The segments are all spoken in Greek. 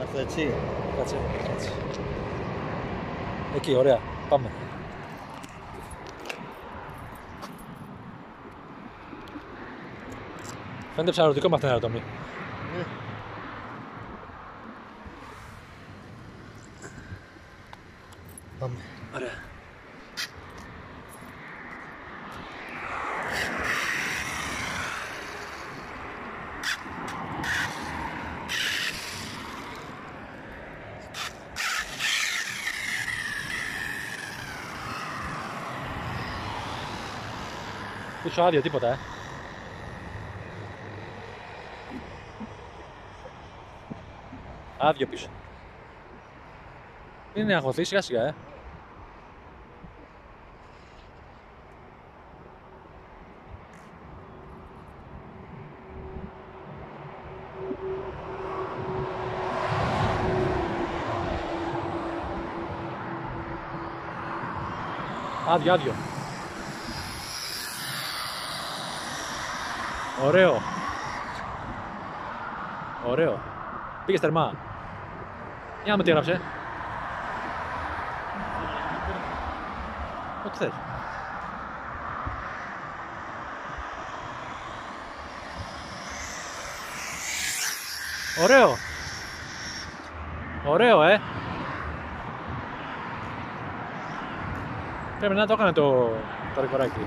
Είναι αυτό έτσι. Κάτσε, κάτσε. Εκεί, ωραία. Πάμε. Φαίνεται ψαρωτικό με αυτήν την ανατομή. Πάμε. Ωραία. Πίσω άδειο, τίποτα, Άδειο πίσω. Είναι αγχωθεί, σιγά σιγά, Άδειο, άδειο. Ωραίο. Ωραίο. Πήγε τερμά. Για να με τι έγραψε. Ό,τι θες. Ωραίο. Ωραίο, Πρέπει να το έκανε το ρεκοράκι.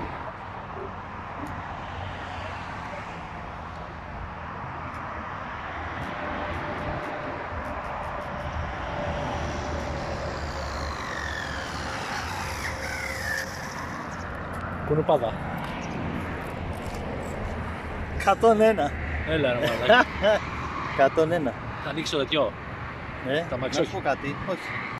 Κουνουπάδα. 101. Έλα ρε μαλάκα. 101. Θα ανοίξει το τέτοιο. Να Τα μαξόχι. σου πω κάτι. Όχι.